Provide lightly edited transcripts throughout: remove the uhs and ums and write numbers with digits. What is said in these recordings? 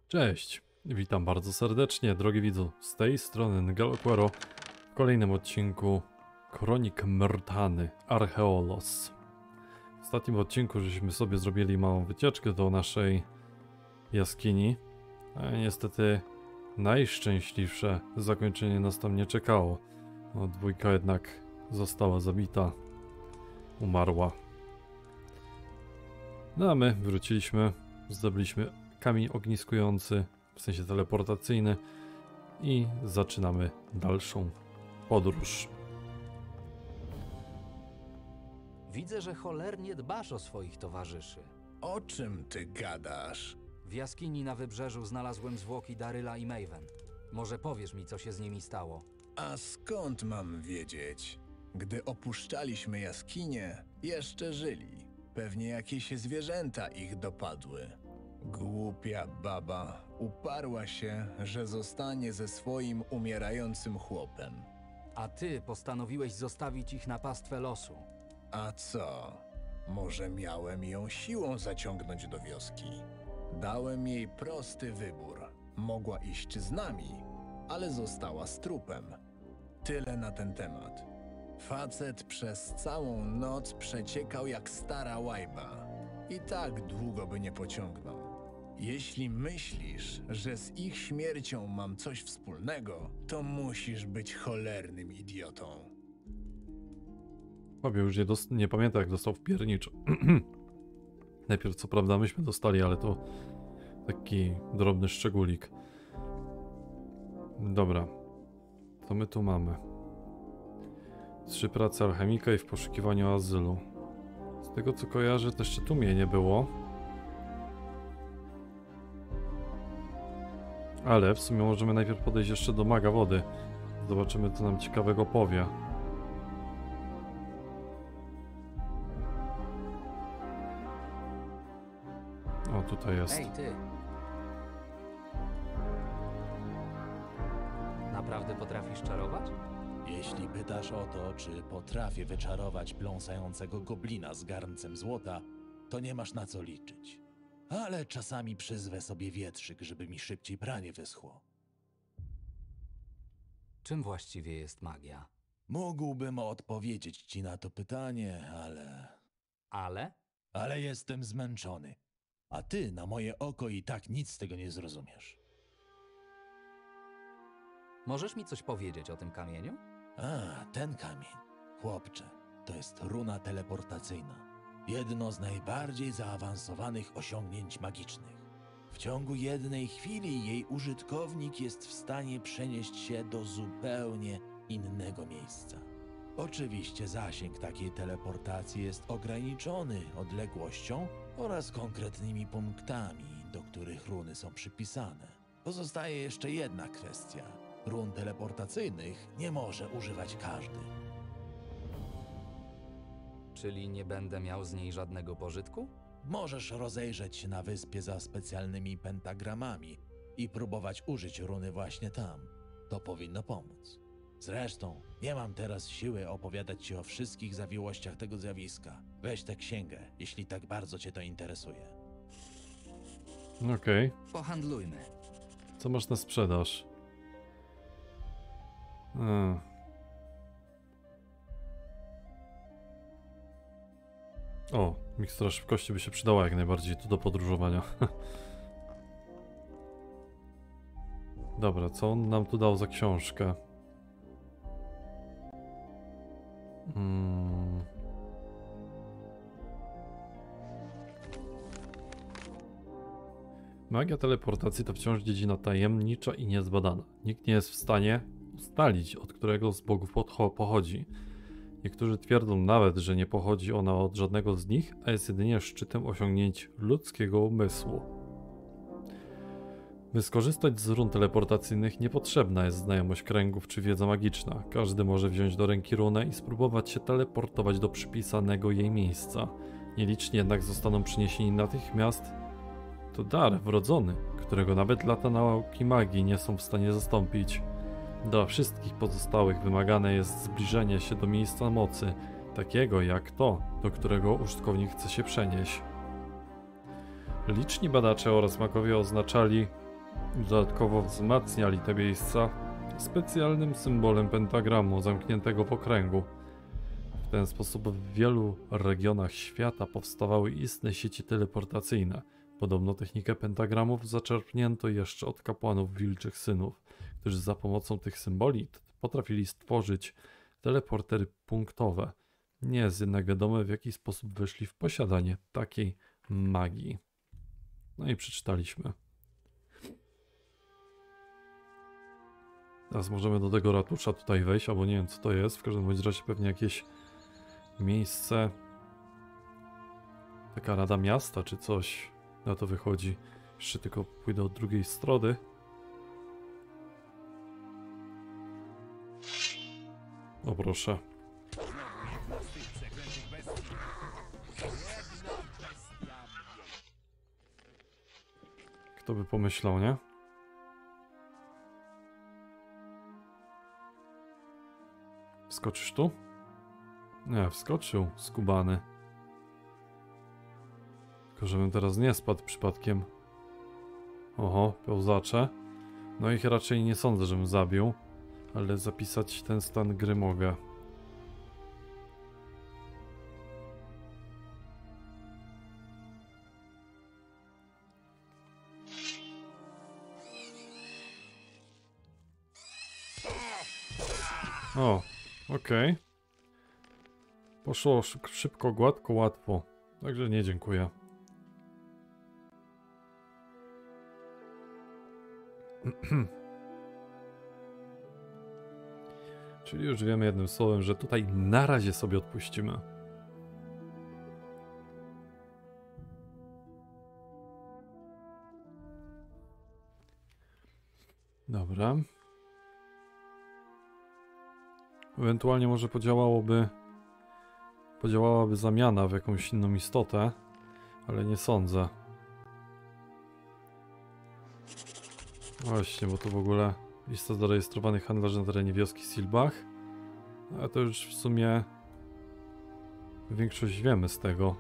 Cześć, witam bardzo serdecznie, drogi widzu, z tej strony Ngaloquero w kolejnym odcinku Kronik Myrtany Archeolos. W ostatnim odcinku żeśmy sobie zrobili małą wycieczkę do naszej jaskini, a niestety najszczęśliwsze zakończenie nas tam nie czekało. No, dwójka jednak została zabita, umarła. No a my wróciliśmy, zdobyliśmy kamień ogniskujący, w sensie teleportacyjny, i zaczynamy dalszą podróż. Widzę, że cholernie dbasz o swoich towarzyszy. O czym ty gadasz? W jaskini na wybrzeżu znalazłem zwłoki Daryla i Maven. Może powiesz mi, co się z nimi stało? A skąd mam wiedzieć? Gdy opuszczaliśmy jaskinię, jeszcze żyli. Pewnie jakieś zwierzęta ich dopadły. Głupia baba uparła się, że zostanie ze swoim umierającym chłopem. A ty postanowiłeś zostawić ich na pastwę losu. A co? Może miałem ją siłą zaciągnąć do wioski? Dałem jej prosty wybór. Mogła iść z nami, ale została z trupem. Tyle na ten temat. Facet przez całą noc przeciekał jak stara łajba. I tak długo by nie pociągnął. Jeśli myślisz, że z ich śmiercią mam coś wspólnego, to musisz być cholernym idiotą. Obie już nie pamiętam, jak dostał w pierniczu. Najpierw co prawda myśmy dostali, ale to taki drobny szczególik. Dobra, co my tu mamy? 3 prace alchemika i w poszukiwaniu azylu. Z tego co kojarzę, to jeszcze tu mnie nie było. Ale w sumie możemy najpierw podejść jeszcze do maga wody. Zobaczymy, co nam ciekawego powie. O, tutaj jest. Ej, ty! Naprawdę potrafisz czarować? Jeśli pytasz o to, czy potrafię wyczarować pląsającego goblina z garncem złota, to nie masz na co liczyć. Ale czasami przyzwę sobie wietrzyk, żeby mi szybciej pranie wyschło. Czym właściwie jest magia? Mógłbym odpowiedzieć ci na to pytanie, Ale? ale jestem zmęczony. A ty na moje oko i tak nic z tego nie zrozumiesz. Możesz mi coś powiedzieć o tym kamieniu? A, ten kamień. Chłopcze, to jest runa teleportacyjna. Jedno z najbardziej zaawansowanych osiągnięć magicznych. W ciągu jednej chwili jej użytkownik jest w stanie przenieść się do zupełnie innego miejsca. Oczywiście zasięg takiej teleportacji jest ograniczony odległością oraz konkretnymi punktami, do których runy są przypisane. Pozostaje jeszcze jedna kwestia. Run teleportacyjnych nie może używać każdy. Czyli nie będę miał z niej żadnego pożytku? Możesz rozejrzeć się na wyspie za specjalnymi pentagramami i próbować użyć runy właśnie tam. To powinno pomóc. Zresztą, nie mam teraz siły opowiadać ci o wszystkich zawiłościach tego zjawiska. Weź tę księgę, jeśli tak bardzo cię to interesuje. Okej. Pohandlujmy. Co masz na sprzedaż? O, mikstura szybkości by się przydała jak najbardziej tu do podróżowania. Dobra, co on nam tu dał za książkę? Magia teleportacji to wciąż dziedzina tajemnicza i niezbadana. Nikt nie jest w stanie ustalić, od którego z bogów pochodzi. Niektórzy twierdzą nawet, że nie pochodzi ona od żadnego z nich, a jest jedynie szczytem osiągnięć ludzkiego umysłu. By skorzystać z run teleportacyjnych niepotrzebna jest znajomość kręgów czy wiedza magiczna. Każdy może wziąć do ręki runę i spróbować się teleportować do przypisanego jej miejsca. Nieliczni jednak zostaną przyniesieni natychmiast. To dar wrodzony, którego nawet lata nauki magii nie są w stanie zastąpić. Dla wszystkich pozostałych wymagane jest zbliżenie się do miejsca mocy, takiego jak to, do którego użytkownik chce się przenieść. Liczni badacze oraz magowie oznaczali Dodatkowo wzmacniali te miejsca specjalnym symbolem pentagramu zamkniętego w okręgu. W ten sposób w wielu regionach świata powstawały istne sieci teleportacyjne. Podobno technikę pentagramów zaczerpnięto jeszcze od kapłanów wilczych synów, którzy za pomocą tych symboli potrafili stworzyć teleportery punktowe. Nie jest jednak wiadome, w jaki sposób weszli w posiadanie takiej magii. No i przeczytaliśmy. Teraz możemy do tego ratusza tutaj wejść, albo nie wiem co to jest, w każdym bądź razie pewnie jakieś miejsce, taka rada miasta czy coś na to wychodzi. Jeszcze tylko pójdę od drugiej strony. O proszę. Kto by pomyślał, nie? Wskoczysz tu? Nie, wskoczył, skubany. Tylko żebym teraz nie spadł przypadkiem. Oho, pełzacze. No ich raczej nie sądzę, żebym zabił. Ale zapisać ten stan gry mogę. O, okej. Poszło szybko, gładko, łatwo. Także nie dziękuję. Czyli już wiemy jednym słowem, że tutaj na razie sobie odpuścimy. Dobra. Ewentualnie może podziałałaby zamiana w jakąś inną istotę, ale nie sądzę. Właśnie, bo to w ogóle lista zarejestrowanych handlarzy na terenie wioski Silbach. A to już w sumie większość wiemy z tego.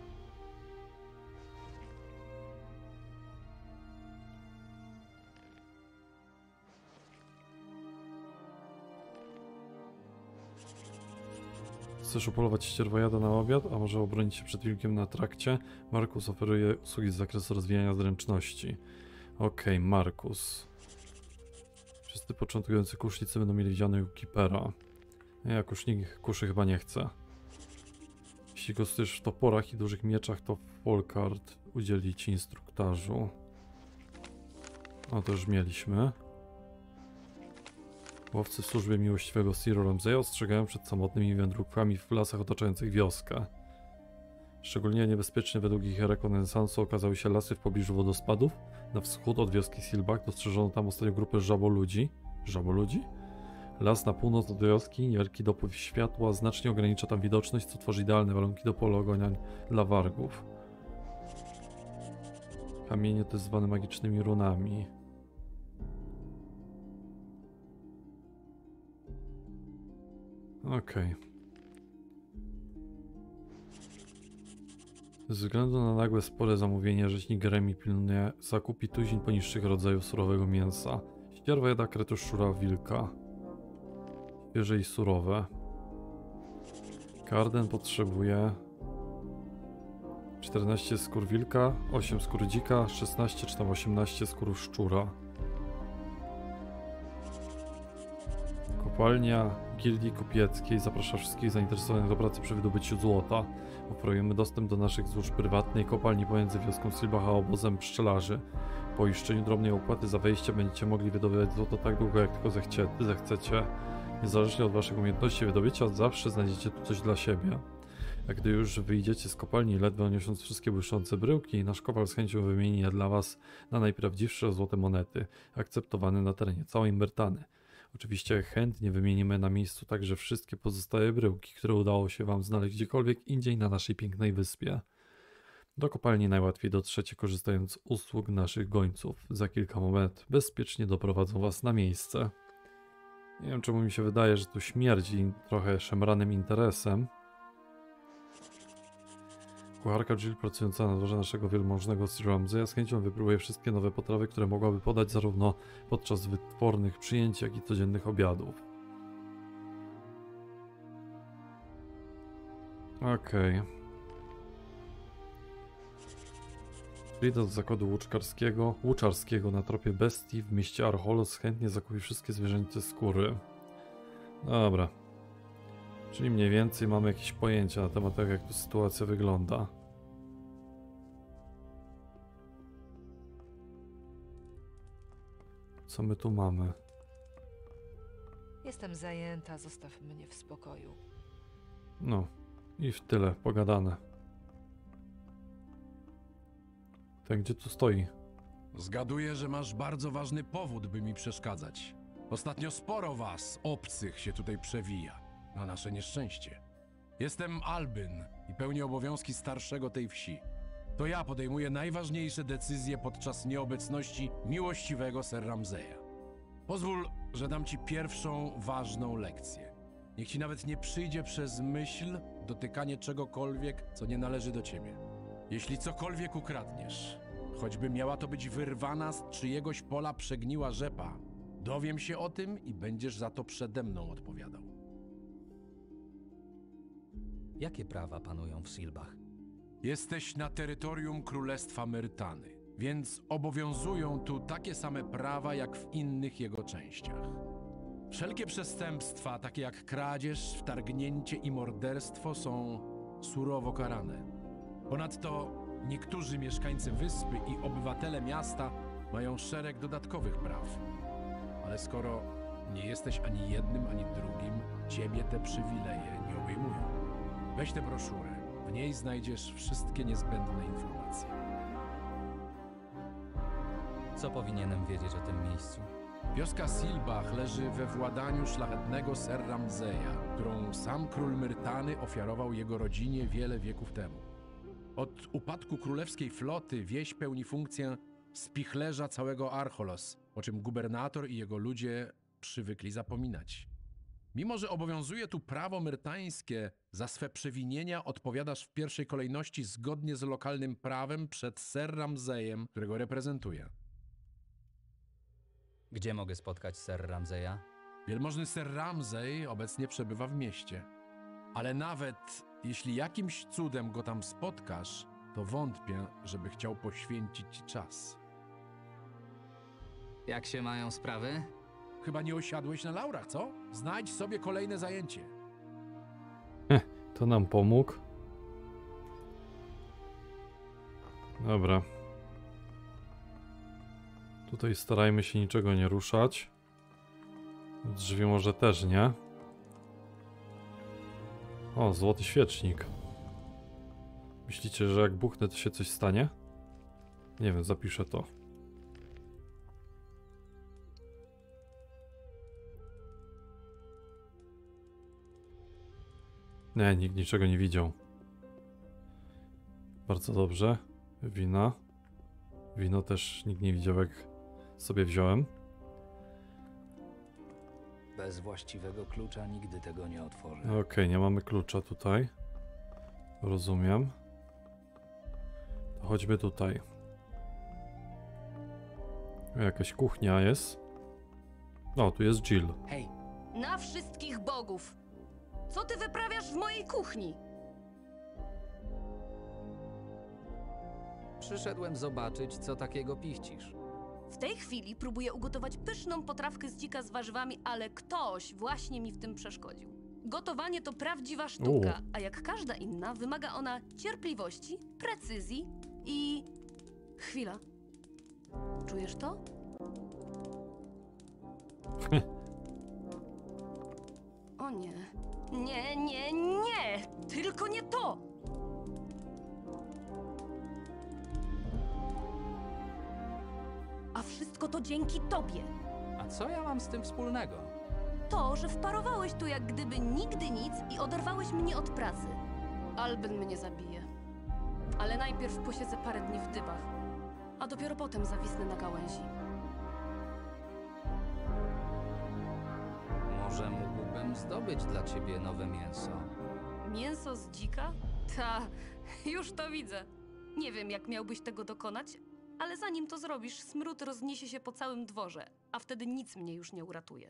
Chcesz upolować ścierwojada na obiad, a może obronić się przed wilkiem na trakcie? Markus oferuje usługi z zakresu rozwijania zręczności. Okej, Markus. Wszyscy początkujący kusznicy będą mieli wziąć u Keepera. Ja kuszy chyba nie chcę. Jeśli gostujesz w toporach i dużych mieczach, to Folkart udzieli ci instruktażu. O, to już mieliśmy. Łowcy w służbie miłościwego Sir Ramseya ostrzegają przed samotnymi wędrówkami w lasach otaczających wioskę. Szczególnie niebezpieczne według ich rekonesansu okazały się lasy w pobliżu wodospadów. Na wschód od wioski Silbach dostrzeżono tam ostatnio grupę żaboludzi. Żaboludzi? Las na północ od wioski, niewielki dopływ światła znacznie ogranicza tam widoczność, co tworzy idealne warunki do polowania dla wargów. Kamienie te zwane magicznymi runami. Okej. Ze względu na nagłe spore zamówienie rzeźnik Remi pilnuje zakupi tuzin poniższych rodzajów surowego mięsa. Ścierwa jada, kretusz, szczura, wilka. Świeże i surowe. Karden potrzebuje 14 skór wilka, 8 skór dzika, 16 czy tam 18 skór szczura. Kopalnia Gildii Kupieckiej zaprasza wszystkich zainteresowanych do pracy przy wydobyciu złota. Oferujemy dostęp do naszych złóż prywatnej kopalni pomiędzy wioską Silbach a obozem pszczelarzy. Po uiszczeniu drobnej opłaty za wejście będziecie mogli wydobywać złoto tak długo, jak tylko zechcecie. Niezależnie od waszych umiejętności wydobycia, zawsze znajdziecie tu coś dla siebie. A gdy już wyjdziecie z kopalni, ledwo niosąc wszystkie błyszczące bryłki, nasz kowal z chęcią wymieni je dla was na najprawdziwsze złote monety, akceptowane na terenie całej Myrtany. Oczywiście chętnie wymienimy na miejscu także wszystkie pozostałe bryłki, które udało się wam znaleźć gdziekolwiek indziej na naszej pięknej wyspie. Do kopalni najłatwiej dotrzecie korzystając z usług naszych gońców. Za kilka monet bezpiecznie doprowadzą was na miejsce. Nie wiem, czemu mi się wydaje, że tu śmierdzi trochę szemranym interesem. kucharka Jill pracująca na dworze naszego wielmożnego Sir Ramsaya z chęcią wypróbuje wszystkie nowe potrawy, które mogłaby podać zarówno podczas wytwornych przyjęć, jak i codziennych obiadów. Okej. Przyjdę do zakładu łuczarskiego na tropie bestii w mieście Archolos. Chętnie zakupi wszystkie zwierzęce skóry. Dobra. Czyli mniej więcej mamy jakieś pojęcie na temat tego, jak tu sytuacja wygląda. Co my tu mamy? Jestem zajęta, zostaw mnie w spokoju. No. I w tyle, pogadane. Ten gdzie tu stoi? Zgaduję, że masz bardzo ważny powód, by mi przeszkadzać. Ostatnio sporo was, obcych, się tutaj przewija. Na nasze nieszczęście. Jestem Albyn i pełnię obowiązki starszego tej wsi. To ja podejmuję najważniejsze decyzje podczas nieobecności miłościwego Ser Ramsaya. Pozwól, że dam ci pierwszą ważną lekcję. Niech ci nawet nie przyjdzie przez myśl dotykanie czegokolwiek, co nie należy do ciebie. Jeśli cokolwiek ukradniesz, choćby miała to być wyrwana z czyjegoś pola przegniła rzepa, dowiem się o tym i będziesz za to przede mną odpowiadał. Jakie prawa panują w Silbach? Jesteś na terytorium Królestwa Myrtany, więc obowiązują tu takie same prawa jak w innych jego częściach. Wszelkie przestępstwa, takie jak kradzież, wtargnięcie i morderstwo, są surowo karane. Ponadto niektórzy mieszkańcy wyspy i obywatele miasta mają szereg dodatkowych praw. Ale skoro nie jesteś ani jednym, ani drugim, ciebie te przywileje nie obejmują. Weź tę broszurę. W niej znajdziesz wszystkie niezbędne informacje. Co powinienem wiedzieć o tym miejscu? Wioska Silbach leży we władaniu szlachetnego Ser Ramsaya, którą sam król Myrtany ofiarował jego rodzinie wiele wieków temu. Od upadku królewskiej floty wieś pełni funkcję spichlerza całego Archolos, o czym gubernator i jego ludzie przywykli zapominać. Mimo że obowiązuje tu prawo myrtańskie, za swe przewinienia odpowiadasz w pierwszej kolejności zgodnie z lokalnym prawem przed Ser Ramsayem, którego reprezentuje. Gdzie mogę spotkać Ser Ramsaya? Wielmożny Ser Ramsay obecnie przebywa w mieście. Ale nawet jeśli jakimś cudem go tam spotkasz, to wątpię, żeby chciał poświęcić ci czas. Jak się mają sprawy? Chyba nie osiadłeś na laurach, co? Znajdź sobie kolejne zajęcie. To nam pomógł. Dobra. Tutaj starajmy się niczego nie ruszać. Drzwi może też nie. O, złoty świecznik. Myślicie, że jak buchnę, to się coś stanie? Nie wiem, zapiszę to. Nie, nikt niczego nie widział. Bardzo dobrze. Wina. Wino też nikt nie widział, jak sobie wziąłem. Bez właściwego klucza nigdy tego nie otworzę. Okej, nie mamy klucza tutaj. Rozumiem. To chodźmy tutaj. Jakaś kuchnia jest. O, tu jest Jill. Hej, Na wszystkich bogów! Co ty wyprawiasz w mojej kuchni? przyszedłem zobaczyć, co takiego pichcisz. W tej chwili próbuję ugotować pyszną potrawkę z dzika z warzywami, ale ktoś właśnie mi w tym przeszkodził. Gotowanie to prawdziwa sztuka, a jak każda inna wymaga ona cierpliwości, precyzji i... Chwila. Czujesz to? O nie. Nie, nie, nie! Tylko nie to! A wszystko to dzięki tobie. A co ja mam z tym wspólnego? To, że wparowałeś tu jak gdyby nigdy nic i oderwałeś mnie od pracy. Albyn mnie zabije. Ale najpierw posiedzę parę dni w dybach, a dopiero potem zawisnę na gałęzi. Może mógłbym zdobyć dla ciebie nowe mięso? Mięso z dzika? Ta, już to widzę. Nie wiem, jak miałbyś tego dokonać, ale zanim to zrobisz, smród rozniesie się po całym dworze, a wtedy nic mnie już nie uratuje.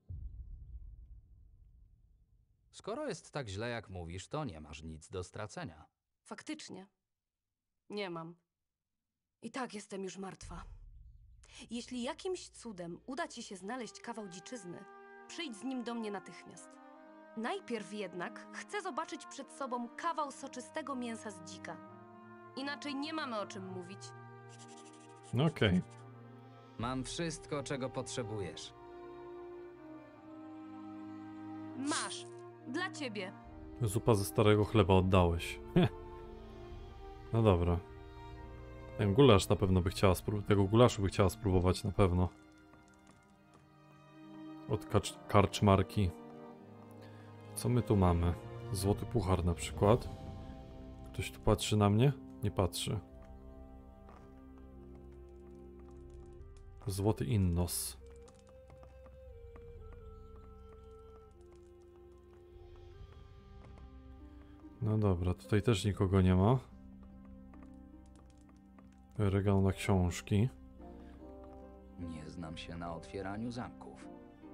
Skoro jest tak źle, jak mówisz, to nie masz nic do stracenia. Faktycznie. Nie mam. I tak jestem już martwa. Jeśli jakimś cudem uda ci się znaleźć kawał dziczyzny, przyjdź z nim do mnie natychmiast. Najpierw jednak chcę zobaczyć przed sobą kawał soczystego mięsa z dzika. Inaczej nie mamy o czym mówić. Okej. Mam wszystko, czego potrzebujesz. Masz. Dla ciebie. Zupa ze starego chleba oddałeś. No dobra. Ten gulasz na pewno by chciała spróbować. Tego gulaszu by chciała spróbować na pewno. Od karczmarki. Co my tu mamy? Złoty puchar na przykład. Ktoś tu patrzy na mnie? Nie patrzy. Złoty innos. No dobra, tutaj też nikogo nie ma. Regał na książki. Nie znam się na otwieraniu zamków.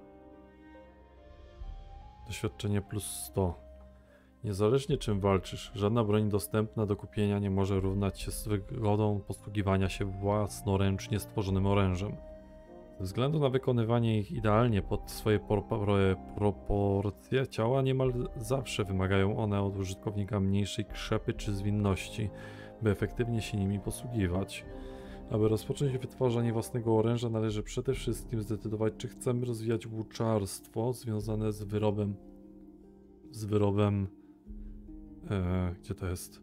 Doświadczenie plus 100. Niezależnie czym walczysz, żadna broń dostępna do kupienia nie może równać się z wygodą posługiwania się własnoręcznie stworzonym orężem. Ze względu na wykonywanie ich idealnie pod swoje proporcje ciała niemal zawsze wymagają one od użytkownika mniejszej krzepy czy zwinności, by efektywnie się nimi posługiwać. Aby rozpocząć wytwarzanie własnego oręża, należy przede wszystkim zdecydować, czy chcemy rozwijać włóczarstwo związane z wyrobem. Gdzie to jest?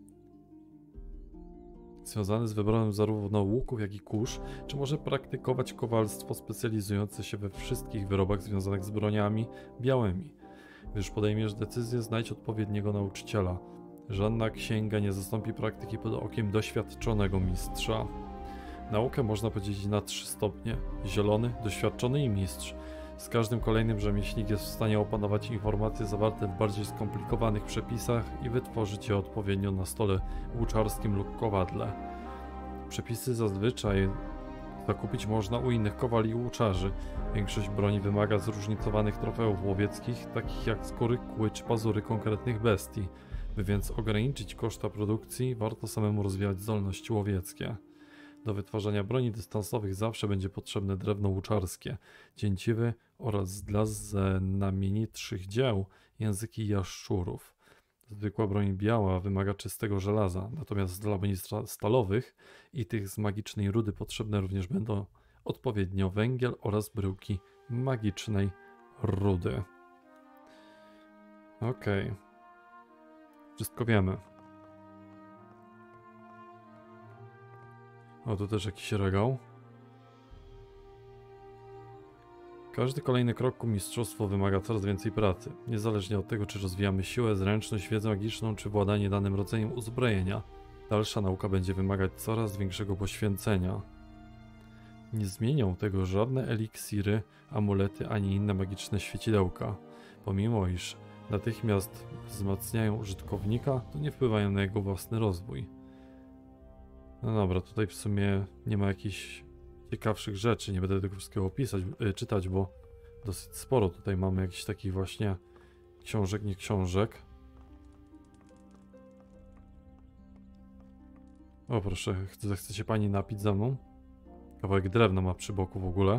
Związany z wyborem zarówno łuków, jak i kusz, czy może praktykować kowalstwo specjalizujące się we wszystkich wyrobach związanych z broniami białymi. Gdyż podejmiesz decyzję, znajdź odpowiedniego nauczyciela. Żadna księga nie zastąpi praktyki pod okiem doświadczonego mistrza. Naukę można podzielić na 3 stopnie: zielony, doświadczony i mistrz. Z każdym kolejnym rzemieślnik jest w stanie opanować informacje zawarte w bardziej skomplikowanych przepisach i wytworzyć je odpowiednio na stole włóczarskim lub kowadle. Przepisy zazwyczaj zakupić można u innych kowali i włóczarzy. Większość broni wymaga zróżnicowanych trofeów łowieckich, takich jak skóry, kły czy pazury konkretnych bestii. By więc ograniczyć koszta produkcji, warto samemu rozwijać zdolności łowieckie. Do wytwarzania broni dystansowych zawsze będzie potrzebne drewno łuczarskie, cięciwy oraz dla znamienitszych dzieł języki jaszczurów. Zwykła broń biała wymaga czystego żelaza, natomiast dla broni stalowych i tych z magicznej rudy potrzebne również będą odpowiednio węgiel oraz bryłki magicznej rudy. Okej. Wszystko wiemy. O, tu też jakiś regał. Każdy kolejny krok ku mistrzostwu wymaga coraz więcej pracy, niezależnie od tego, czy rozwijamy siłę, zręczność, wiedzę magiczną, czy władanie danym rodzajem uzbrojenia. Dalsza nauka będzie wymagać coraz większego poświęcenia. Nie zmienią tego żadne eliksiry, amulety, ani inne magiczne świecidełka. Pomimo iż natychmiast wzmacniają użytkownika, to nie wpływają na jego własny rozwój. No dobra, tutaj w sumie nie ma jakichś ciekawszych rzeczy, nie będę tego wszystkiego czytać, bo dosyć sporo tutaj mamy jakichś takich właśnie książek, nie książek. O proszę, chce się pani napić za mną? Kawałek drewna ma przy boku w ogóle.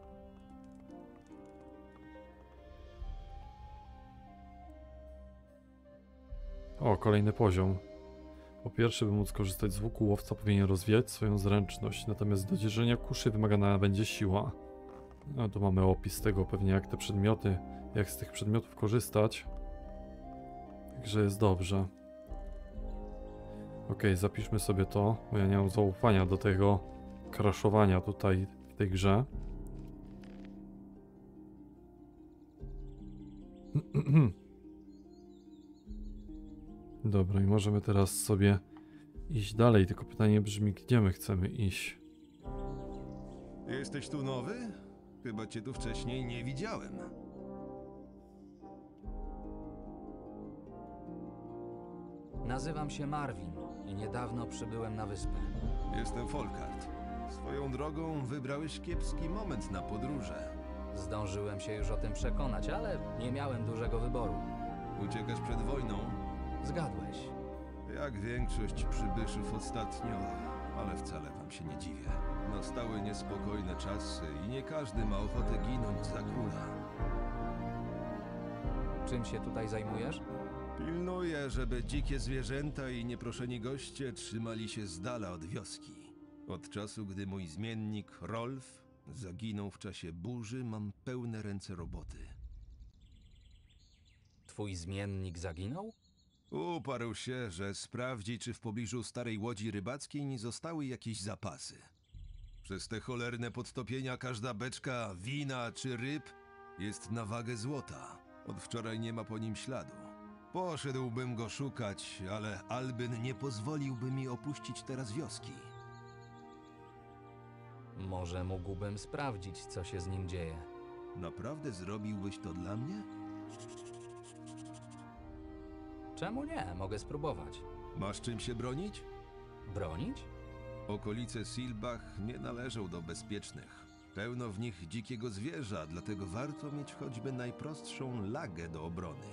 O, kolejny poziom. Po pierwsze, by móc korzystać z łuku, łowca powinien rozwijać swoją zręczność, natomiast do dzierżenia kuszy wymagana będzie siła. No tu mamy opis tego pewnie jak z tych przedmiotów korzystać. Także jest dobrze. Okej, zapiszmy sobie to, bo ja nie mam zaufania do tego crashowania tutaj w tej grze. Dobra, i możemy teraz sobie iść dalej, tylko pytanie brzmi, gdzie my chcemy iść? Jesteś tu nowy? Chyba cię tu wcześniej nie widziałem. Nazywam się Marvin i niedawno przybyłem na wyspę. Jestem Folkart. Swoją drogą wybrałeś kiepski moment na podróże. Zdążyłem się już o tym przekonać, ale nie miałem dużego wyboru. Uciekasz przed wojną? Zgadłeś. Jak większość przybyszów ostatnio, ale wcale wam się nie dziwię. Nastały niespokojne czasy i nie każdy ma ochotę ginąć za króla. Czym się tutaj zajmujesz? Pilnuję, żeby dzikie zwierzęta i nieproszeni goście trzymali się z dala od wioski. Od czasu, gdy mój zmiennik Rolf zaginął w czasie burzy, mam pełne ręce roboty. Twój zmiennik zaginął? Uparł się, że sprawdzi, czy w pobliżu starej łodzi rybackiej nie zostały jakieś zapasy. Przez te cholerne podtopienia każda beczka wina czy ryb jest na wagę złota. Od wczoraj nie ma po nim śladu. Poszedłbym go szukać, ale Albyn nie pozwoliłby mi opuścić teraz wioski. Może mógłbym sprawdzić, co się z nim dzieje. Naprawdę zrobiłbyś to dla mnie? Czemu nie? Mogę spróbować. Masz czym się bronić? Bronić? Okolice Silbach nie należą do bezpiecznych. Pełno w nich dzikiego zwierza, dlatego warto mieć choćby najprostszą lagę do obrony.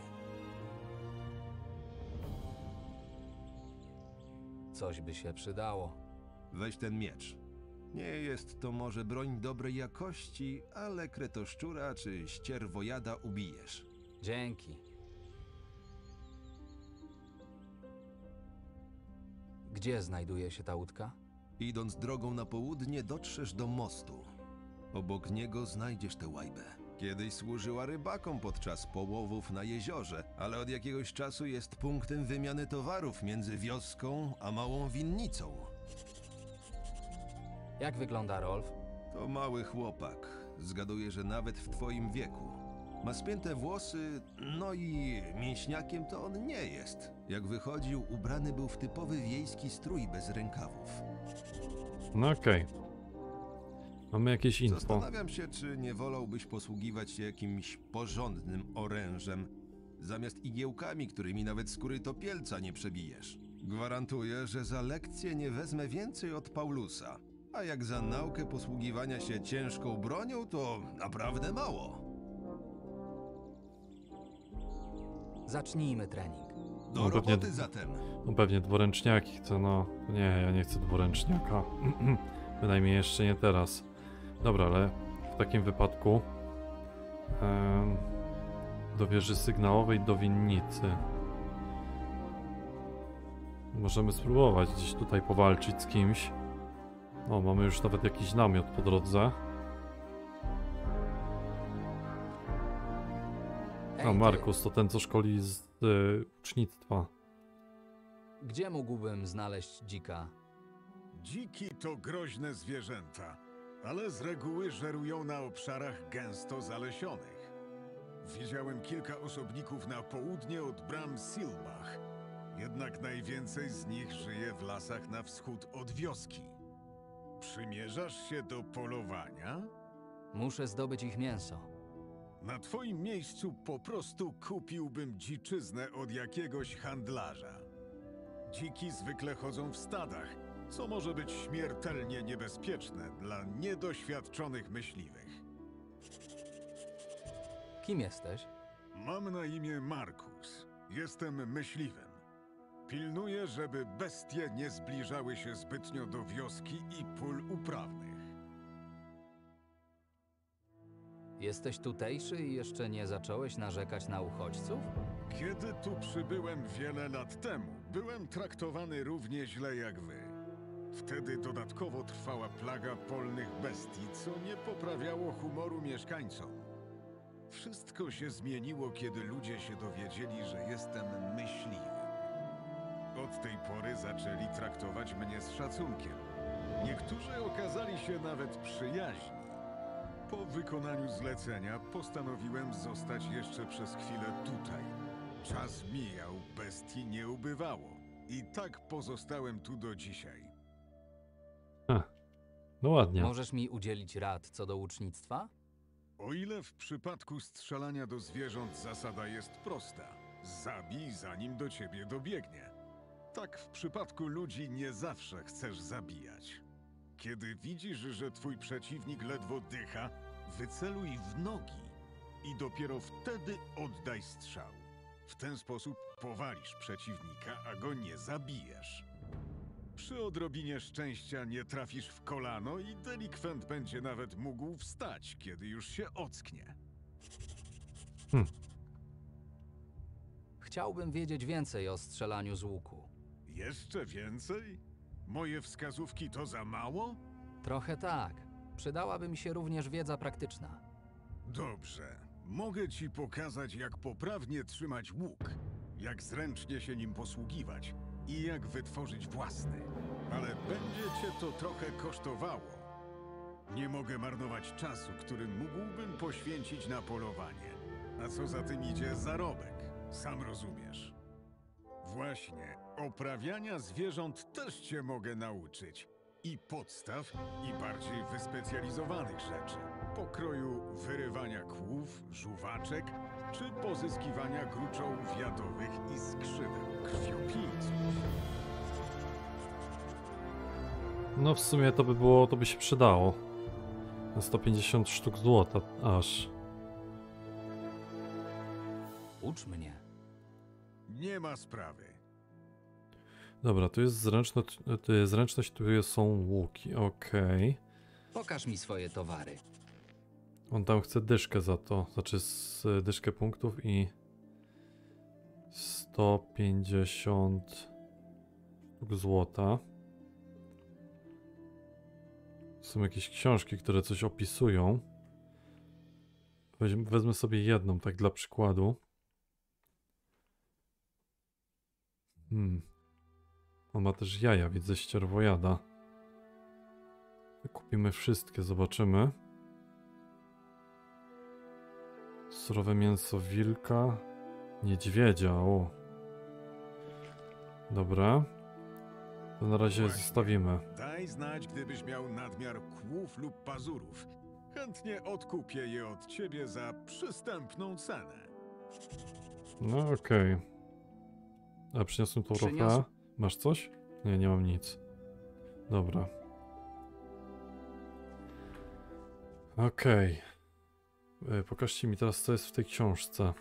Coś by się przydało. Weź ten miecz. Nie jest to może broń dobrej jakości, ale kretoszczura czy ścierwojada ubijesz. Dzięki. Gdzie znajduje się ta łódka? Idąc drogą na południe, dotrzesz do mostu. Obok niego znajdziesz tę łajbę. Kiedyś służyła rybakom podczas połowów na jeziorze, ale od jakiegoś czasu jest punktem wymiany towarów między wioską a małą winnicą. Jak wygląda Rolf? To mały chłopak. Zgaduję, że nawet w twoim wieku. Ma spięte włosy, no i mięśniakiem to on nie jest. Jak wychodził, ubrany był w typowy wiejski strój bez rękawów. No okej. Mamy jakieś info. Zastanawiam się, czy nie wolałbyś posługiwać się jakimś porządnym orężem, zamiast igiełkami, którymi nawet skóry topielca nie przebijesz. Gwarantuję, że za lekcję nie wezmę więcej od Paulusa, a jak za naukę posługiwania się ciężką bronią, to naprawdę mało. Zacznijmy trening. Do No, roboty pewnie- zatem. No pewnie dwuręczniaki chcę, no. Nie, ja nie chcę dwuręczniaka. Bynajmniej jeszcze nie teraz. Dobra, ale w takim wypadku do wieży sygnałowej, do winnicy. Możemy spróbować gdzieś tutaj powalczyć z kimś. O, mamy już nawet jakiś namiot po drodze. Ej, A ty, Markus to ten, co szkoli z ucznictwa. gdzie mógłbym znaleźć dzika? Dziki to groźne zwierzęta, ale z reguły żerują na obszarach gęsto zalesionych. Widziałem kilka osobników na południe od bram Silbach, jednak najwięcej z nich żyje w lasach na wschód od wioski. Przymierzasz się do polowania? Muszę zdobyć ich mięso. Na twoim miejscu po prostu kupiłbym dziczyznę od jakiegoś handlarza. Dziki zwykle chodzą w stadach, co może być śmiertelnie niebezpieczne dla niedoświadczonych myśliwych. Kim jesteś? Mam na imię Markus. Jestem myśliwym. Pilnuję, żeby bestie nie zbliżały się zbytnio do wioski i pól uprawnych. Jesteś tutejszy i jeszcze nie zacząłeś narzekać na uchodźców? Kiedy tu przybyłem wiele lat temu, byłem traktowany równie źle jak wy. Wtedy dodatkowo trwała plaga polnych bestii, co nie poprawiało humoru mieszkańcom. Wszystko się zmieniło, kiedy ludzie się dowiedzieli, że jestem myśliwym. Od tej pory zaczęli traktować mnie z szacunkiem. Niektórzy okazali się nawet przyjaźni. Po wykonaniu zlecenia postanowiłem zostać jeszcze przez chwilę tutaj. Czas mijał, bestii nie ubywało. I tak pozostałem tu do dzisiaj. No ładnie. Możesz mi udzielić rad co do łucznictwa? O ile w przypadku strzelania do zwierząt zasada jest prosta. Zabij, zanim do ciebie dobiegnie. Tak w przypadku ludzi nie zawsze chcesz zabijać. Kiedy widzisz, że twój przeciwnik ledwo dycha, wyceluj w nogi i dopiero wtedy oddaj strzał. W ten sposób powalisz przeciwnika, a go nie zabijesz. Przy odrobinie szczęścia nie trafisz w kolano i delikwent będzie nawet mógł wstać, kiedy już się ocknie. Chciałbym wiedzieć więcej o strzelaniu z łuku. Jeszcze więcej? Moje wskazówki to za mało? Trochę tak. Przydałaby mi się również wiedza praktyczna. Dobrze. Mogę ci pokazać, jak poprawnie trzymać łuk, jak zręcznie się nim posługiwać i jak wytworzyć własny. Ale będzie cię to trochę kosztowało. Nie mogę marnować czasu, który mógłbym poświęcić na polowanie. A co za tym idzie, zarobek. Sam rozumiesz. Właśnie, oprawiania zwierząt też cię mogę nauczyć. I podstaw, i bardziej wyspecjalizowanych rzeczy. Pokroju wyrywania kłów, żuwaczek, czy pozyskiwania gruczołów jadowych i skrzydeł krwiopijców. No w sumie to by się przydało. Na 150 sztuk złota aż. Ucz mnie. Nie ma sprawy. Dobra, tu jest zręczność, tu są łuki, okej. Pokaż mi swoje towary. On tam chce dyszkę za to, znaczy dyszkę punktów i 150 sztuk złota. Są jakieś książki, które coś opisują. Wezmę sobie jedną, tak dla przykładu. On ma też jaja, widzę, ścierwojada. Kupimy wszystkie, zobaczymy. Surowe mięso wilka, niedźwiedzia, o. Dobra. To na razie Właśnie. zostawimy. Daj znać, gdybyś miał nadmiar kłów lub pazurów. Chętnie odkupię je od ciebie za przystępną cenę. No okej. A przyniosłem tą Przyniosłem. trofea. Masz coś? Nie, nie mam nic. Dobra. Okej. Pokażcie mi teraz, co jest w tej książce.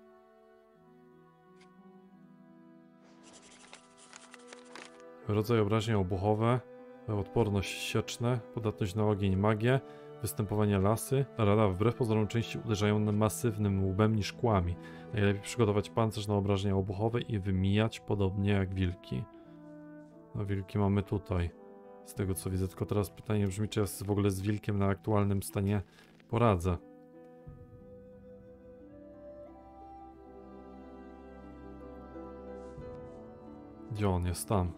Rodzaj obrażeń obuchowe, odporność sieczne, podatność na ogień, magię, występowanie lasy. Rada wbrew pozorom częściej uderzają na masywnym łbem niż kłami. Najlepiej przygotować pancerz na obrażenia obuchowe i wymijać podobnie jak wilki. No wilki mamy tutaj. Z tego co widzę, tylko teraz pytanie brzmi, czy ja w ogóle z wilkiem na aktualnym stanie poradzę. Gdzie on jest? Tam.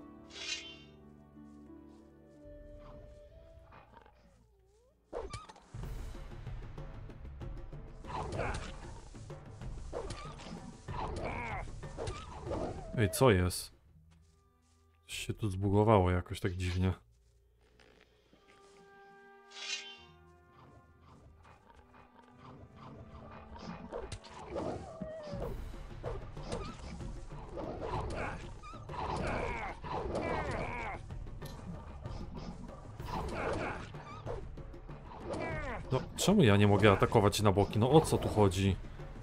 Ej, co jest? Coś się tu zbugowało jakoś tak dziwnie. No, czemu ja nie mogę atakować na boki? No o co tu chodzi?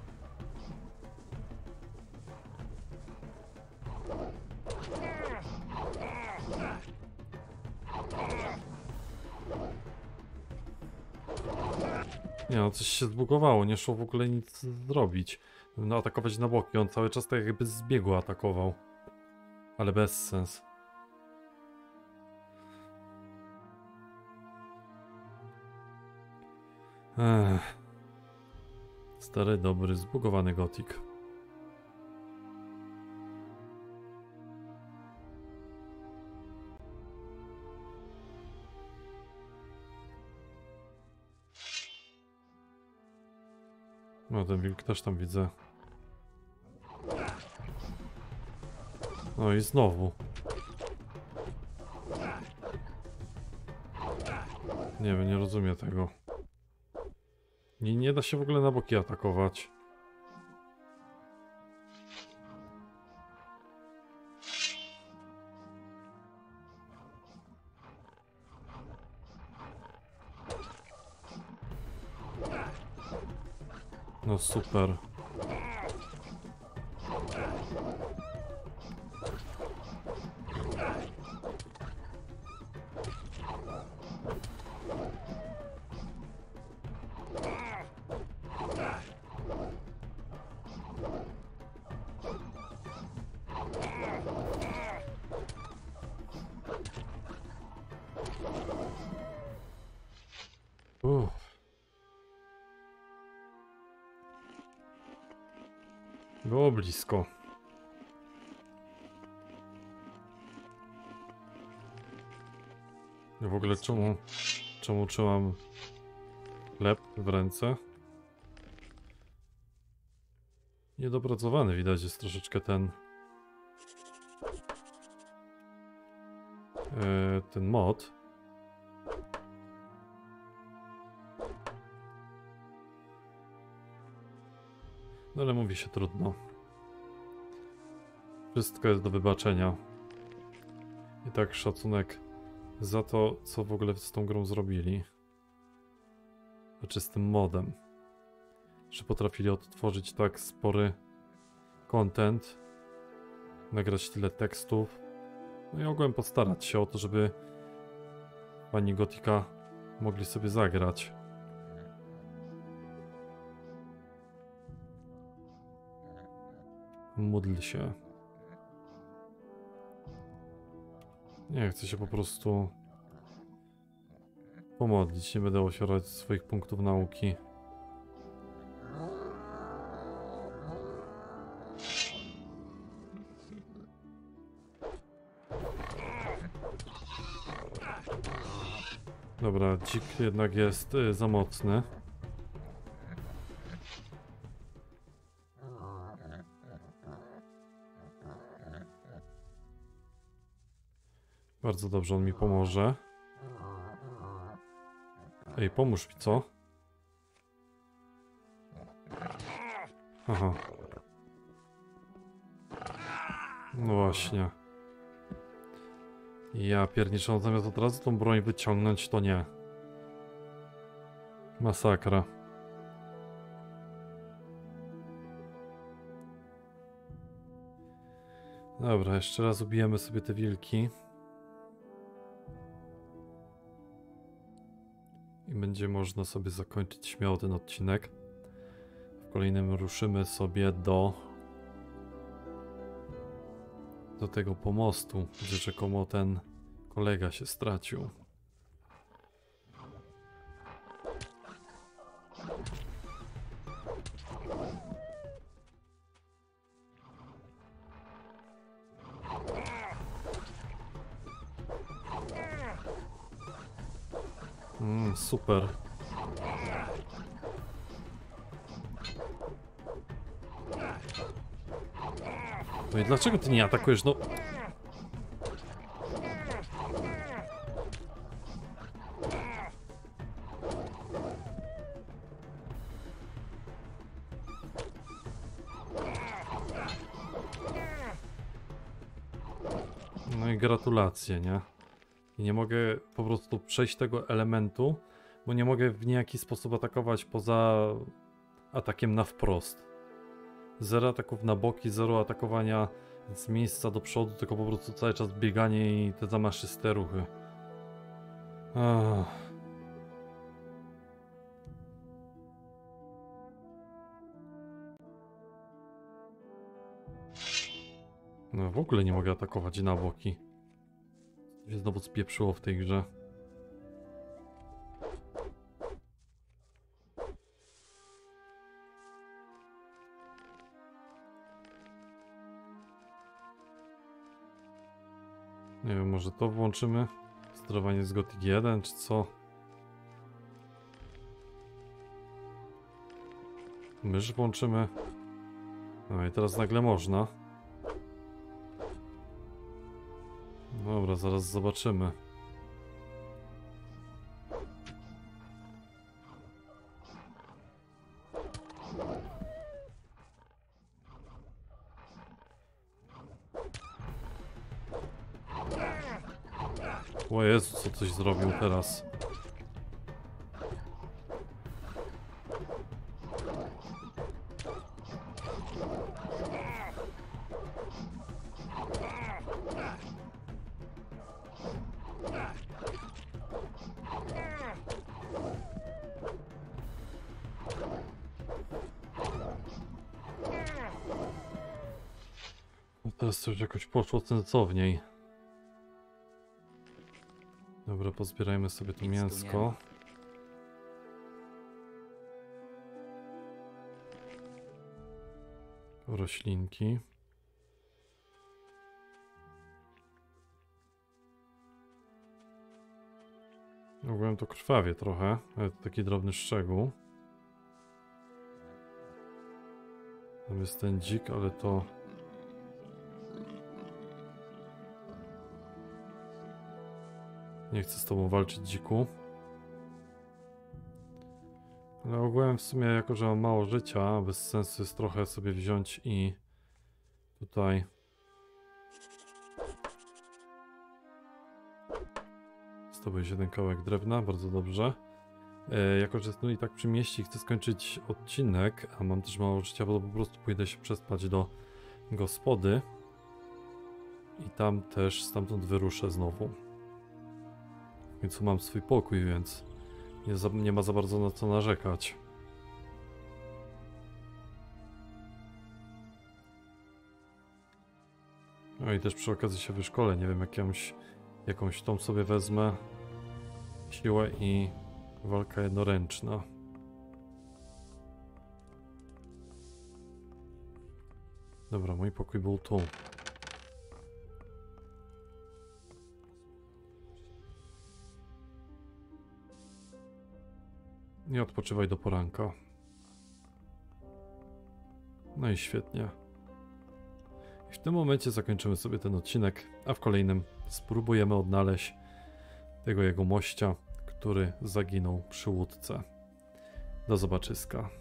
Nie no, coś się zbugowało, nie szło w ogóle nic zrobić. No atakować na boki, on cały czas tak jakby z biegu atakował. Ale bez sens. Stary, dobry, zbugowany gotik. No ten wilk też tam widzę. No i znowu. Nie wiem, nie rozumiem tego. Nie da się w ogóle na boki atakować. No super. Było blisko. W ogóle czemu trzymam chleb w ręce? Niedopracowany widać jest troszeczkę ten mod. No ale mówi się trudno. Wszystko jest do wybaczenia. I tak szacunek za to, co w ogóle z tą grą zrobili. Znaczy z tym modem. Że potrafili odtworzyć tak spory content. Nagrać tyle tekstów. No i ogółem postarać się o to, żeby fani Gotika mogli sobie zagrać. Módl się. Nie chcę się po prostu pomodlić. Nie będę ofiarować swoich punktów nauki. Dobra, dzik jednak jest za mocny. Bardzo dobrze, on mi pomoże. Ej, pomóż mi, co? Aha. No właśnie. Ja pierniczę, zamiast od razu tą broń wyciągnąć, to nie. Masakra. Dobra, jeszcze raz ubijemy sobie te wilki. I będzie można sobie zakończyć śmiało ten odcinek. W kolejnym ruszymy sobie do tego pomostu, gdzie rzekomo ten kolega się stracił. Super. No i dlaczego ty nie atakujesz? No. No i gratulacje, nie? I nie mogę po prostu przejść tego elementu, bo nie mogę w niejaki sposób atakować poza atakiem na wprost. 0 ataków na boki, 0 atakowania z miejsca do przodu, tylko po prostu cały czas bieganie i te zamaszyste ruchy. No w ogóle nie mogę atakować na boki. Się znowu spieprzyło w tej grze. Nie wiem, może to włączymy? Sterowanie z Gothic 1 czy co? Mysz włączymy. No i teraz nagle można. Dobra, zaraz zobaczymy. O Jezu, co coś zrobił teraz. Teraz coś jakoś poszło sensowniej. Dobra, pozbierajmy sobie to Nic tu nie mięsko. ma. Roślinki. Ogólnie to krwawie trochę, ale to taki drobny szczegół. Tam jest ten dzik, ale to... Nie chcę z tobą walczyć, dziku. Ale ogółem w sumie, jako że mam mało życia, bez sensu jest trochę sobie wziąć i tutaj zdobyć jeden kawałek drewna, bardzo dobrze. Jako że i tak przy mieście chcę skończyć odcinek, a mam też mało życia, bo po prostu pójdę się przespać do gospody i tam też stamtąd wyruszę znowu. W końcu mam swój pokój, więc nie ma za bardzo na co narzekać. No i też przy okazji się wyszkolę, nie wiem, jakąś tą sobie wezmę siłę i walka jednoręczna. Dobra, mój pokój był tu. I odpoczywaj do poranka. No i świetnie. I w tym momencie zakończymy sobie ten odcinek, a w kolejnym spróbujemy odnaleźć tego jego mościa, który zaginął przy łódce. Do zobaczyska.